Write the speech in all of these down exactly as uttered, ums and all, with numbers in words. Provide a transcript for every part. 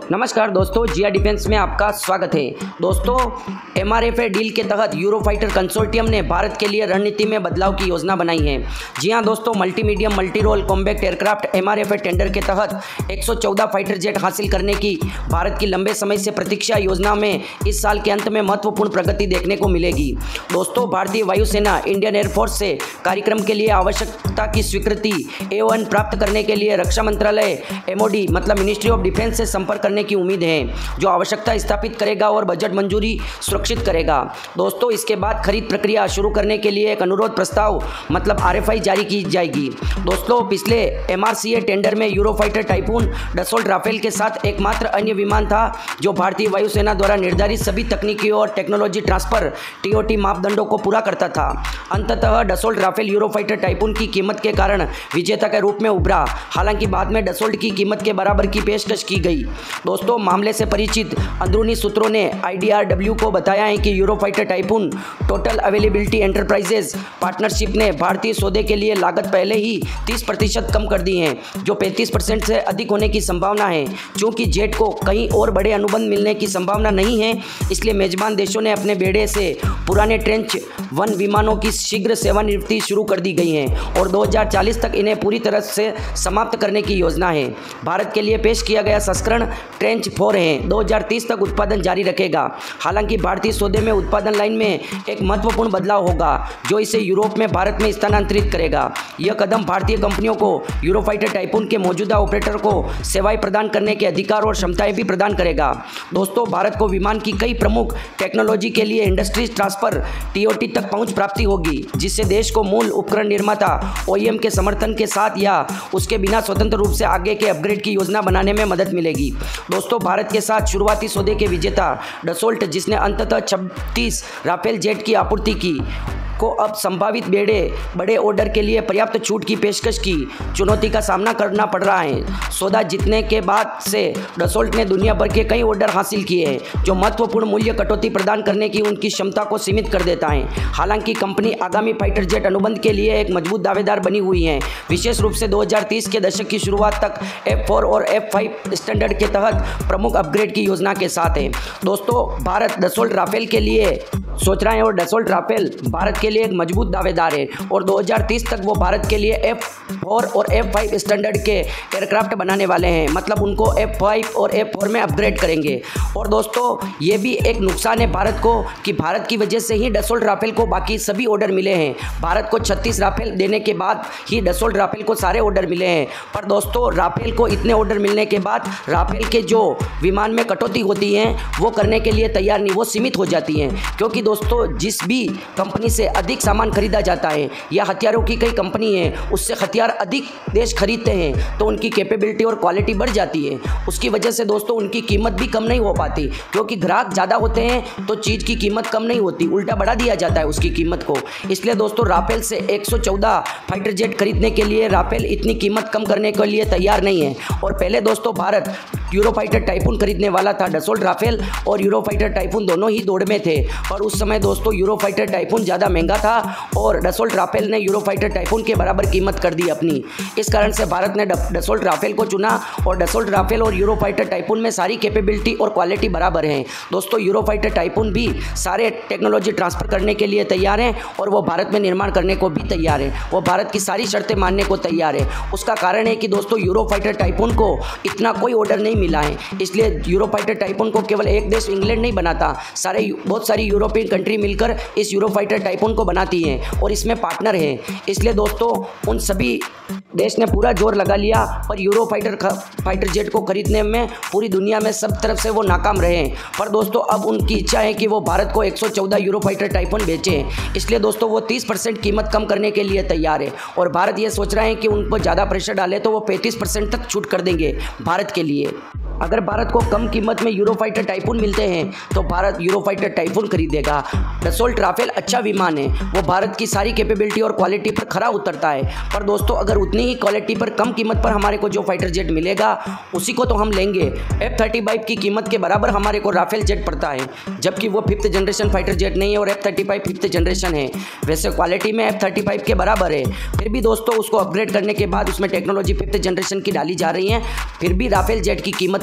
नमस्कार दोस्तों, जिया डिफेंस में आपका स्वागत है। दोस्तों, एमआरएफए डील के तहत यूरोफाइटर कंसोर्टियम ने भारत के लिए रणनीति में बदलाव की योजना बनाई है। जी हां दोस्तों, multi medium multi role combat aircraft MRFA tender के तहत एक सौ चौदह फाइटर जेट हासिल करने की भारत की लंबे समय से प्रतीक्षा योजना में इस साल के अंत में महत्वपूर्ण प्रगति देखने को मिलेगी। दोस्तों, भारतीय वायुसेना इंडियन एयरफोर्स से कार्यक्रम के लिए आवश्यकता की स्वीकृति ए वन प्राप्त करने के लिए रक्षा मंत्रालय एमओडी मतलब मिनिस्ट्री ऑफ डिफेंस से संपर्क करने की उम्मीद है, जो आवश्यकता स्थापित करेगा और बजट मंजूरी सुरक्षित करेगा। दोस्तों, इसके बाद खरीद प्रक्रिया शुरू करने के लिए एक अनुरोध प्रस्ताव मतलब आरएफआई जारी की जाएगी। दोस्तों, पिछले एमआरसीए टेंडर में यूरोफाइटर टाइफून, डसोल्ट राफेल के साथ एकमात्र अन्य विमान था जो भारतीय वायुसेना द्वारा निर्धारित सभी तकनीकी और टेक्नोलॉजी ट्रांसफर टीओटी मापदंडों को पूरा करता था। अंततः डसोल्ट राफेल यूरोफाइटर टाइफून की कीमत के कारण विजेता के रूप में उभरा। हालांकि बाद में डसोल्ट की कीमत के बराबर की पेशकश की गई। दोस्तों, मामले से परिचित अंदरूनी सूत्रों ने आईडीआरडब्ल्यू को बताया है कि Eurofighter Typhoon total availability enterprises partnership ने भारतीय सौदे के लिए लागत पहले ही तीस प्रतिशत कम कर दी है, जो पैंतीस परसेंट से अधिक होने की संभावना है। चूंकि जेट को कहीं और बड़े अनुबंध मिलने की संभावना नहीं है, इसलिए मेजबान देशों ने अपने बेड़े से पुराने ट्रेंच वन विमानों की शीघ्र सेवानिवृत्ति शुरू कर दी गई है और दो हज़ार चालीस तक इन्हें पूरी तरह से समाप्त करने की योजना है। भारत के लिए पेश किया गया संस्करण ट्रेंच फोर है, दो हज़ार तीस तक उत्पादन जारी रखेगा। हालांकि भारतीय सौदे में उत्पादन लाइन में एक महत्वपूर्ण बदलाव होगा, जो इसे यूरोप में भारत में स्थानांतरित करेगा। यह कदम भारतीय कंपनियों को यूरोफाइटर टाइफून के मौजूदा ऑपरेटर को सेवाएं प्रदान करने के अधिकार और क्षमताएं भी प्रदान करेगा। दोस्तों, भारत को विमान की कई प्रमुख टेक्नोलॉजी के लिए इंडस्ट्रीज ट्रांसफर टीओटी तक पहुंच प्राप्ति होगी, जिससे देश को मूल उपकरण निर्माता ओईएम के समर्थन के साथ या उसके बिना स्वतंत्र रूप से आगे के अपग्रेड की योजना बनाने में मदद मिलेगी। दोस्तों, भारत के साथ शुरुआती सौदे के विजेता डसोल्ट, जिसने अंततः छत्तीस राफेल जेट की आपूर्ति की, को अब संभावित बेड़े बड़े ऑर्डर के लिए पर्याप्त छूट की पेशकश की चुनौती का सामना करना पड़ रहा है। सौदा जीतने के बाद से डसोल्ट ने दुनिया भर के कई ऑर्डर हासिल किए हैं, जो महत्वपूर्ण मूल्य कटौती प्रदान करने की उनकी क्षमता को सीमित कर देता है। हालांकि कंपनी आगामी फाइटर जेट अनुबंध के लिए एक मजबूत दावेदार बनी हुई है, विशेष रूप से दो हज़ार तीस के दशक की शुरुआत तक एफ फोर और एफ फाइव स्टैंडर्ड के तहत प्रमुख अपग्रेड की योजना के साथ है। दोस्तों, भारत डसोल्ट राफेल के लिए सोच रहे हैं और डसोल्ट राफेल भारत के लिए एक मजबूत दावेदार है और दो हज़ार तीस तक वो भारत के लिए एफ फोर और एफ फाइव स्टैंडर्ड के एयरक्राफ्ट बनाने वाले हैं, मतलब उनको एफ फाइव और एफ फोर में अपग्रेड करेंगे। और दोस्तों, ये भी एक नुकसान है भारत को कि भारत की वजह से ही डसोल्ट राफेल को बाकी सभी ऑर्डर मिले हैं। भारत को छत्तीस राफेल देने के बाद ही डसोल्ट राफेल को सारे ऑर्डर मिले हैं। पर दोस्तों, राफेल को इतने ऑर्डर मिलने के बाद राफेल के जो विमान में कटौती होती है वो करने के लिए तैयार नहीं, वो सीमित हो जाती हैं। क्योंकि दोस्तों, जिस भी कंपनी से अधिक सामान खरीदा जाता है या हथियारों की कई कंपनी है, उससे हथियार अधिक देश खरीदते हैं तो उनकी कैपेबिलिटी और क्वालिटी बढ़ जाती है। उसकी वजह से दोस्तों, उनकी कीमत भी कम नहीं हो पाती, क्योंकि ग्राहक ज़्यादा होते हैं तो चीज़ की कीमत कम नहीं होती, उल्टा बढ़ा दिया जाता है उसकी कीमत को। इसलिए दोस्तों, राफेल से एक सौ चौदह फाइटर जेट खरीदने के लिए राफेल इतनी कीमत कम करने के लिए तैयार नहीं है। और पहले दोस्तों, भारत यूरोफाइटर टाइफून खरीदने वाला था। डसोल्ट राफेल और यूरोफाइटर टाइफून दोनों ही दौड़ में थे, पर उस समय दोस्तों यूरोफाइटर टाइफून ज़्यादा महंगा था और डसोल्ट राफेल ने यूरोफाइटर टाइफून के बराबर कीमत कर दी अपनी। इस कारण से भारत ने डसोल्ट राफेल को चुना और डसोल्ट राफेल और यूरोफाइटर टाइफून में सारी कैपेबिलिटी और क्वालिटी बराबर है। दोस्तों, यूरोफाइटर टाइफून भी सारे टेक्नोलॉजी ट्रांसफर करने के लिए तैयार हैं और वो भारत में निर्माण करने को भी तैयार है। वो भारत की सारी शर्तें मानने को तैयार है। उसका कारण है कि दोस्तों, यूरोफाइटर टाइफून को इतना कोई ऑर्डर नहीं मिला है, इसलिए यूरोफाइटर टाइफून को केवल एक देश इंग्लैंड नहीं बनाता, सारे बहुत सारी यूरोपियन कंट्री मिलकर इस यूरोफाइटर टाइफून को बनाती हैं और इसमें पार्टनर हैं। इसलिए दोस्तों, उन सभी देश ने पूरा जोर लगा लिया, पर यूरोफाइटर फाइटर जेट को खरीदने में पूरी दुनिया में सब तरफ से वो नाकाम रहे। पर दोस्तों, अब उनकी इच्छा है कि वो भारत को एक सौ चौदह यूरोफाइटर टाइफून बेचें। इसलिए दोस्तों, वो तीस परसेंट कीमत कम करने के लिए तैयार है और भारत ये सोच रहा है कि उन पर ज़्यादा प्रेशर डाले तो वो पैंतीस परसेंट तक छूट कर देंगे भारत के लिए। अगर भारत को कम कीमत में यूरोफाइटर टाइफून मिलते हैं तो भारत यूरोफाइटर टाइफून खरीदेगा। डसोल्ट राफेल अच्छा विमान है, वो भारत की सारी कैपेबिलिटी और क्वालिटी पर खरा उतरता है। पर दोस्तों, अगर उतनी ही क्वालिटी पर कम कीमत पर हमारे को जो फाइटर जेट मिलेगा उसी को तो हम लेंगे। एफ थर्टी फाइव की कीमत के बराबर हमारे को राफेल जेट पड़ता है, जबकि वो फिफ्थ जनरेशन फाइटर जेट नहीं है और F thirty five fifth generation है। वैसे क्वालिटी में एफ थर्टी फाइव के बराबर है, फिर भी दोस्तों उसको अपग्रेड करने के बाद उसमें टेक्नोलॉजी फिफ्थ जनरेशन की डाली जा रही है। फिर भी राफेल जेट की कीमत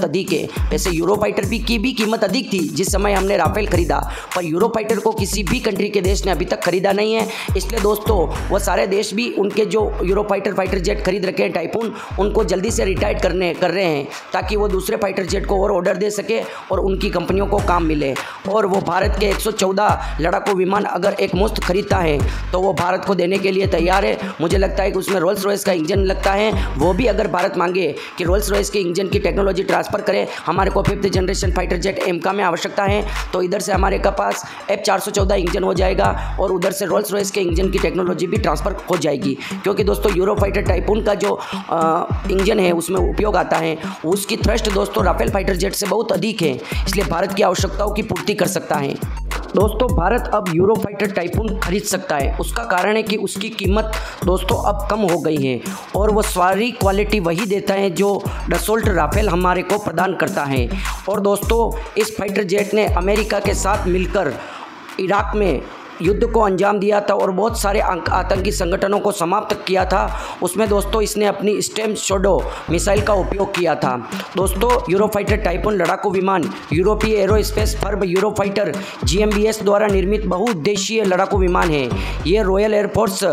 बहुत अधिक है। वैसे यूरोफाइटर भी की भी कीमत अधिक थी जिस समय हमने राफेल खरीदा, पर यूरोफाइटर को किसी भी कंट्री के देश ने अभी तक खरीदा नहीं है। इसलिए दोस्तों वो सारे देश भी उनके जो यूरोफाइटर फाइटर जेट खरीद रखे हैं टाइफून, उनको जल्दी से रिटायर करने कर रहे हैं ताकि वो दूसरे फाइटर जेट को और ऑर्डर दे सके और उनकी कंपनियों को काम मिले। और वो भारत के एक सौ चौदह लड़ाकू विमान अगर एक मुश्त खरीदता है तो वो भारत को देने के लिए तैयार है। मुझे लगता है कि उसमें रोल्स रॉयस का इंजन लगता है, वो भी अगर भारत मांगे कि रोल्स रॉयस के इंजन की टेक्नोलॉजी ट्रांसफ़र करे, हमारे को fifth generation fighter jet AMCA में आवश्यकता है, तो इधर से हमारे के पास एफ चार सौ चौदह इंजन हो जाएगा और उधर से रोल्स रॉयस के इंजन की टेक्नोलॉजी भी ट्रांसफ़र हो जाएगी। क्योंकि दोस्तों यूरोफाइटर टाइफून का जो आ, इंजन है उसमें उपयोग आता है, उसकी थ्रस्ट दोस्तों राफेल फाइटर जेट से बहुत अधिक है, इसलिए भारत की आवश्यकताओं की पूर्ति कर सकता है। दोस्तों भारत अब यूरोफाइटर टाइफून खरीद सकता है, उसका कारण है कि उसकी कीमत दोस्तों अब कम हो गई है और वो सारी क्वालिटी वही देता है जो डसोल्ट राफेल हमारे को प्रदान करता है। और दोस्तों इस फाइटर जेट ने अमेरिका के साथ मिलकर इराक में युद्ध को अंजाम दिया था और बहुत सारे आतंकी संगठनों को समाप्त किया था। उसमें दोस्तों इसने अपनी स्टेम शोडो मिसाइल का उपयोग किया था। दोस्तों यूरोफाइटर टाइफून लड़ाकू विमान यूरोपीय एरोस्पेस फर्म यूरोफाइटर जीएमबीएस द्वारा निर्मित बहुउद्देशीय लड़ाकू विमान है। ये रॉयल एयरफोर्स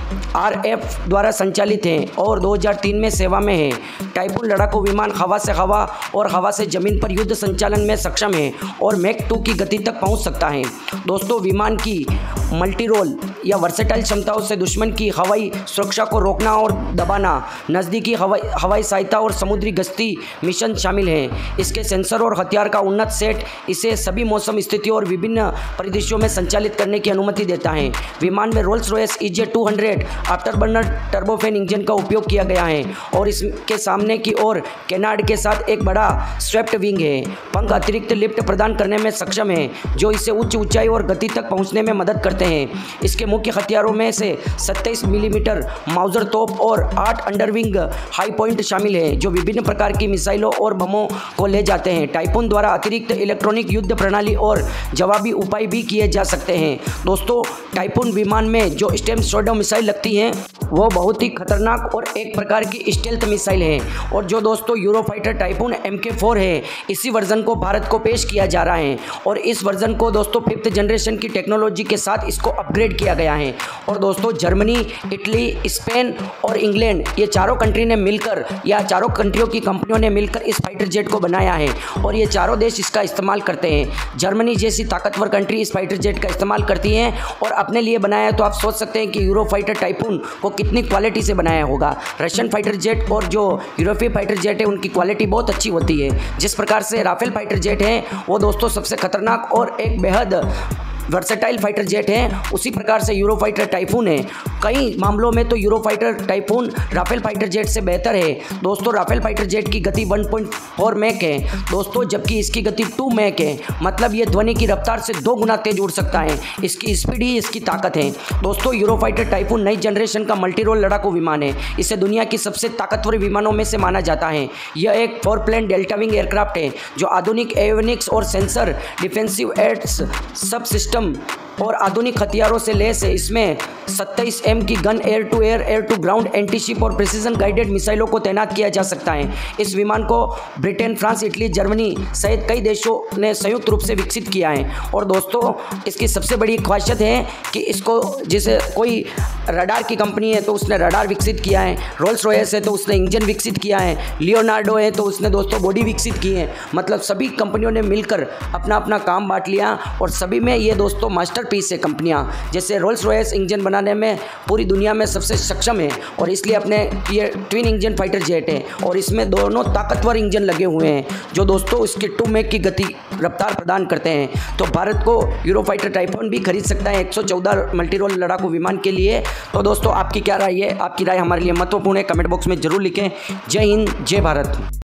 आरएफ द्वारा संचालित है और दो हज़ार तीन में सेवा में है। टाइफून लड़ाकू विमान हवा से हवा और हवा से जमीन पर युद्ध संचालन में सक्षम है और मैक टू की गति तक पहुंच सकता है। दोस्तों विमान की मल्टी रोल या वर्सेटाइल क्षमताओं से दुश्मन की हवाई सुरक्षा को रोकना और दबाना, नज़दीकी हवाई हवाई सहायता और समुद्री गश्ती मिशन शामिल हैं। इसके सेंसर और हथियार का उन्नत सेट इसे सभी मौसम स्थितियों और विभिन्न परिदृश्यों में संचालित करने की अनुमति देता है। विमान में Rolls Royce E J two hundred afterburner turbofan engine का उपयोग किया गया है और इसके सामने की ओर केनार्ड के साथ एक बड़ा स्वेप्ट विंग है। पंख अतिरिक्त लिफ्ट प्रदान करने में सक्षम है जो इसे उच्च ऊंचाई और गति तक पहुंचने में मदद करते हैं। इसके मुख्य हथियारों में से सत्ताईस मिलीमीटर माउजर तोप और आठ अंडरविंग हाई पॉइंट शामिल है जो विभिन्न प्रकार की मिसाइलों और बमों को ले जाते हैं। टाइफून द्वारा अतिरिक्त इलेक्ट्रॉनिक युद्ध प्रणाली और जवाबी उपाय भी किए जा सकते हैं। दोस्तों टाइफून विमान में जो स्टेम शोडो मिसाइल लगती हैं वो बहुत ही खतरनाक और एक प्रकार की स्टेल्थ मिसाइल है और जो दोस्तों Eurofighter Typhoon M K four है, इसी वर्जन को भारत को पेश किया जा रहा है और इस वर्जन को दोस्तों फिफ्थ जनरेशन की टेक्नोलॉजी के साथ इसको अपग्रेड किया गया है। और दोस्तों जर्मनी, इटली, स्पेन और इंग्लैंड ये चारों कंट्री ने मिलकर या चारों कंट्रियों की कंपनियों ने मिलकर इस फाइटर जेट को बनाया है और ये चारों देश इसका इस्तेमाल करते हैं। जर्मनी जैसी ताकतवर कंट्री इस फाइटर जेट का इस्तेमाल करती है और अपने लिए बनाया है, तो आप सोच सकते हैं कि यूरोफाइटर टाइफून को कितनी क्वालिटी से बनाया होगा। रशियन फाइटर जेट और जो यूरोपीय फाइटर जेट है उनकी क्वालिटी बहुत अच्छी होती है। जिस प्रकार से राफेल फाइटर जेट है वो दोस्तों सबसे खतरनाक और एक बेहद वर्सेटाइल फाइटर जेट है, उसी प्रकार से यूरोफाइटर टाइफून है। कई मामलों में तो Eurofighter Typhoon Rafale fighter jet से बेहतर है। दोस्तों राफेल फाइटर जेट की गति वन पॉइंट फोर मैक है दोस्तों, जबकि इसकी गति टू मैक है, मतलब ये ध्वनि की रफ्तार से दो गुना तेज उड़ सकता है। इसकी स्पीड ही इसकी ताकत है। दोस्तों यूरोफाइटर टाइफून नई जनरेशन का मल्टी रोल लड़ाकू विमान है। इसे दुनिया की सबसे ताकतवर विमानों में से माना जाता है। यह एक foreplane delta wing aircraft है जो आधुनिक एवियोनिक्स और sensor, defensive aids, sub system और आधुनिक हथियारों से लैस है। इसमें सत्ताईस एम की gun, air to air, air to ground, anti ship और प्रिसीजन गाइडेड मिसाइलों को तैनात किया जा सकता है। इस विमान को ब्रिटेन, फ्रांस, इटली, जर्मनी सहित कई देशों ने संयुक्त रूप से विकसित किया है। और दोस्तों इसकी सबसे बड़ी खासियत है कि इसको जैसे कोई रडार की कंपनी है तो उसने रडार विकसित किया है, रोल्स रॉयस है तो उसने इंजन विकसित किया है, लियोनार्डो है तो उसने दोस्तों बॉडी विकसित की है। मतलब सभी कंपनियों ने मिलकर अपना अपना काम बांट लिया और सभी में ये दोस्तों मास्टरपीस है कंपनियां। जैसे रोल्स रॉयस इंजन बनाने में पूरी दुनिया में सबसे सक्षम है और इसलिए अपने ये ट्विन इंजन फाइटर जेट है और इसमें दोनों ताकतवर इंजन लगे हुए हैं जो दोस्तों इसके टू मैक की गति रफ्तार प्रदान करते हैं। तो भारत को यूरोफाइटर टाइफून भी खरीद सकता है एक सौ चौदह मल्टी रोल लड़ाकू विमान के लिए। तो दोस्तों आपकी क्या राय है? आपकी राय हमारे लिए महत्वपूर्ण है, कमेंट बॉक्स में जरूर लिखें। जय हिंद, जय भारत।